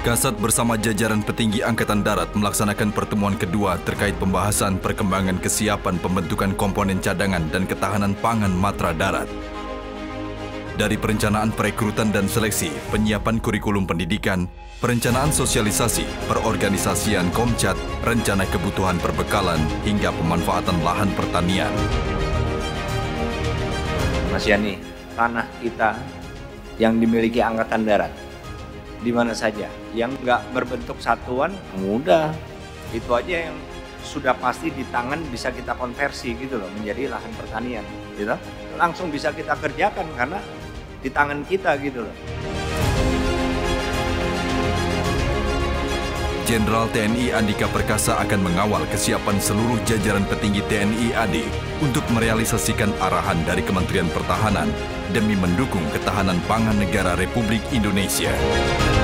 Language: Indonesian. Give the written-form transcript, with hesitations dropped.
Kasat bersama jajaran petinggi Angkatan Darat melaksanakan pertemuan kedua terkait pembahasan perkembangan kesiapan pembentukan komponen cadangan dan ketahanan pangan Matra Darat. Dari perencanaan perekrutan dan seleksi, penyiapan kurikulum pendidikan, perencanaan sosialisasi, perorganisasian Komcat, rencana kebutuhan perbekalan, hingga pemanfaatan lahan pertanian. Mas Yani, tanah kita yang dimiliki Angkatan Darat, di mana saja yang nggak berbentuk satuan, mudah. Itu aja yang sudah pasti di tangan bisa kita konversi gitu loh, menjadi lahan pertanian gitu. Langsung bisa kita kerjakan karena di tangan kita gitu loh. Jenderal TNI Andika Perkasa akan mengawal kesiapan seluruh jajaran petinggi TNI AD untuk merealisasikan arahan dari Kementerian Pertahanan demi mendukung ketahanan pangan negara Republik Indonesia.